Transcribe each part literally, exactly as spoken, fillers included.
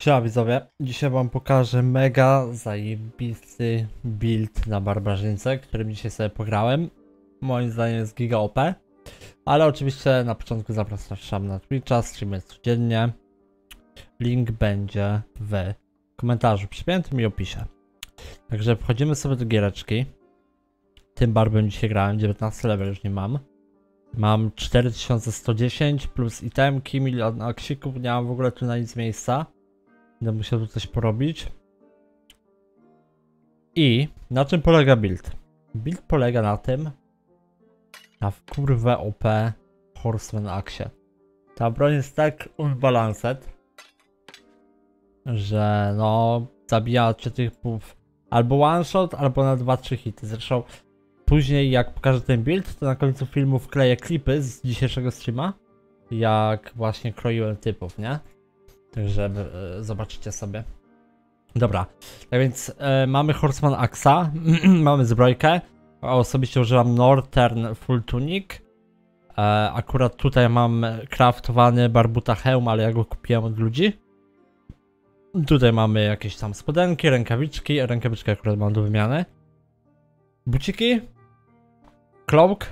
Cześć widzowie, dzisiaj wam pokażę mega zajebisty build na barbarzyńce, którym dzisiaj sobie pograłem. Moim zdaniem jest giga O P, ale oczywiście na początku zapraszam na Twitcha, streamy codziennie. Link będzie w komentarzu przypiętym i opisie. Także wchodzimy sobie do giereczki. Tym barbem dzisiaj grałem, dziewiętnasty level już nie mam. Mam cztery tysiące sto dziesięć plus itemki, milion aksików, nie mam w ogóle tu na nic miejsca. Będę musiał tu coś porobić. I na czym polega build? Build polega na tym, na kurwę O P Horseman Axe. Ta broń jest tak unbalanced, że no zabija cię typów albo one shot, albo na dwa trzy hity. Zresztą później jak pokażę ten build, to na końcu filmu wkleję klipy z dzisiejszego streama, jak właśnie kroiłem typów, nie? Także e, zobaczycie sobie. Dobra, tak więc e, mamy Horseman Axa, mamy zbrojkę. Osobiście używam Northern Full Tunic. E, akurat tutaj mam craftowany barbuta hełm, ale ja go kupiłem od ludzi. Tutaj mamy jakieś tam spodenki, rękawiczki. Rękawiczki akurat mam do wymiany. Buciki. Cloak.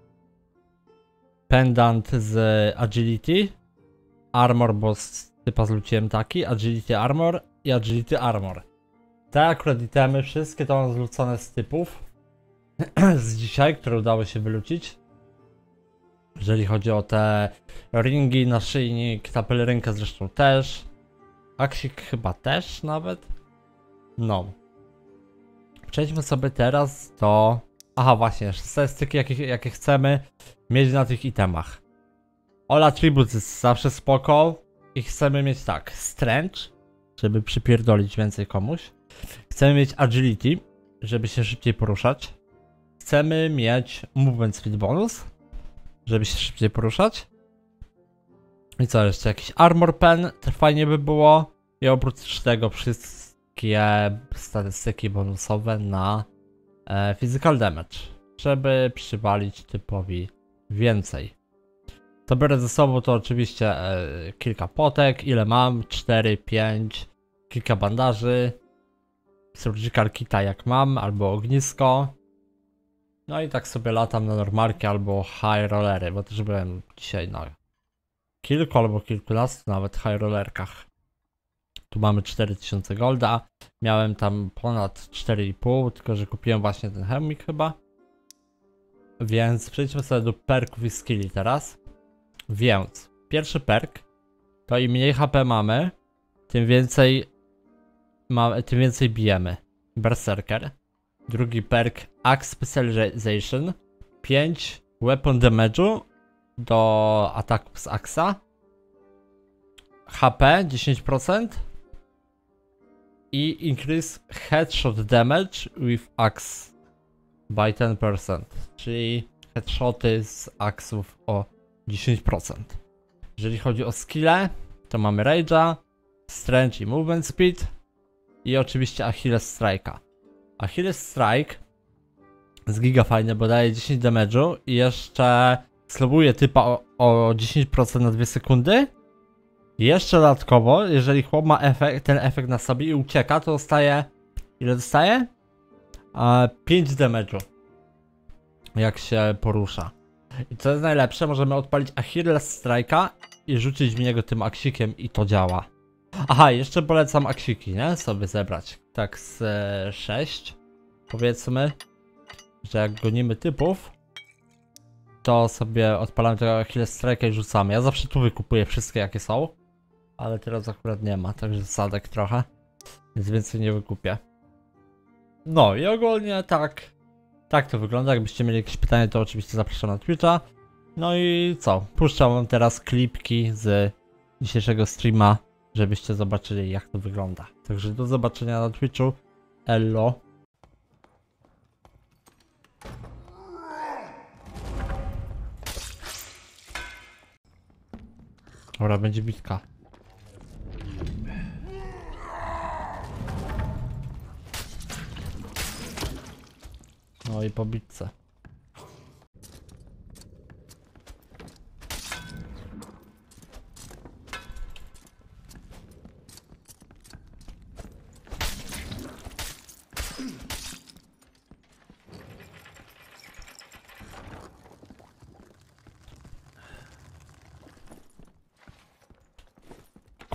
Pendant z Agility. Armor, bo typa zluciłem taki, Agility Armor i Agility Armor. Te akurat itemy, wszystkie to mam zlucone z typów z dzisiaj, które udało się wylucić. Jeżeli chodzi o te ringi, naszyjnik, ta pelerynka zresztą też. Aksik chyba też nawet. No. Przejdźmy sobie teraz do... Aha właśnie, statystyki jakie, jakie chcemy mieć na tych itemach. All attributes jest zawsze spoko. I chcemy mieć tak, strength, żeby przypierdolić więcej komuś. Chcemy mieć agility, żeby się szybciej poruszać. Chcemy mieć movement speed bonus, żeby się szybciej poruszać. I co jeszcze? Jakiś armor pen, to fajnie by było. I oprócz tego wszystkie statystyki bonusowe na e, physical damage, żeby przywalić typowi więcej. To biorę ze sobą to oczywiście e, kilka potek, ile mam? cztery, pięć, kilka bandaży, surgical kita jak mam, albo ognisko. No i tak sobie latam na normalki albo high rollery, bo też byłem dzisiaj na kilku albo kilkunastu nawet high rollerkach. Tu mamy cztery tysiące golda, miałem tam ponad cztery i pół, tylko że kupiłem właśnie ten hełmik chyba. Więc przejdźmy sobie do perków i skilli teraz. Więc pierwszy perk to im mniej H P mamy, tym więcej mamy, tym więcej bijemy. Berserker. Drugi perk Axe Specialization. pięć weapon damage'u do ataków z Axa. H P dziesięć procent. I increase headshot damage with Axe by ten procent. Czyli headshoty z Axów o dziesięć procent. Jeżeli chodzi o skille, to mamy Rage'a, Strength i Movement Speed i oczywiście Achilles Strike'a. Achilles Strike jest giga fajny, bo daje dziesięć damage'u i jeszcze slowuje typa o, o dziesięć procent na dwie sekundy. I jeszcze dodatkowo, jeżeli chłop ma efekt, ten efekt na sobie i ucieka, to dostaje... Ile dostaje? E, pięć damage'u. Jak się porusza. I co jest najlepsze, możemy odpalić Achilles Strike'a i rzucić w niego tym aksikiem i to działa. Aha, jeszcze polecam aksiki, nie? Sobie zebrać. Tak z e, sześć. Powiedzmy, że jak gonimy typów, to sobie odpalamy tego Achilles Strike'a i rzucamy. Ja zawsze tu wykupuję wszystkie jakie są, ale teraz akurat nie ma, także sadek trochę, więc więcej nie wykupię. No i ogólnie tak. Tak to wygląda, jakbyście mieli jakieś pytania, to oczywiście zapraszam na Twitcha. No i co? Puszczam wam teraz klipki z dzisiejszego streama, żebyście zobaczyli jak to wygląda. Także do zobaczenia na Twitchu. Ello. Dobra, będzie bitka. No i po bitce.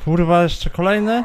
Kurwa, jeszcze kolejny?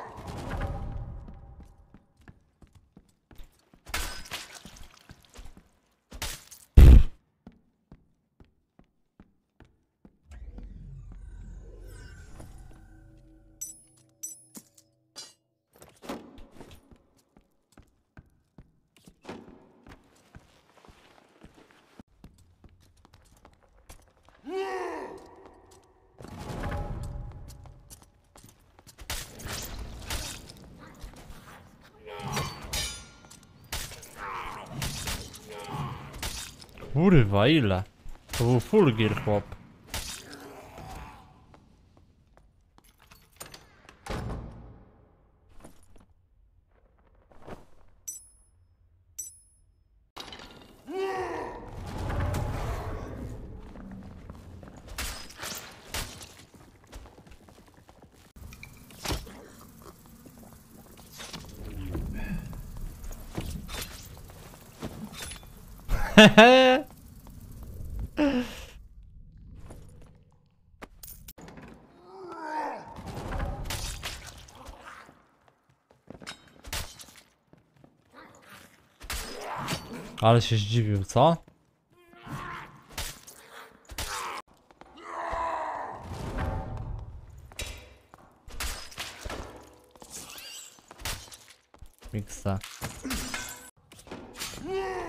Kurwa, ile? To był full gear, chłop. Hehe. Ale się zdziwił, co? Miksa.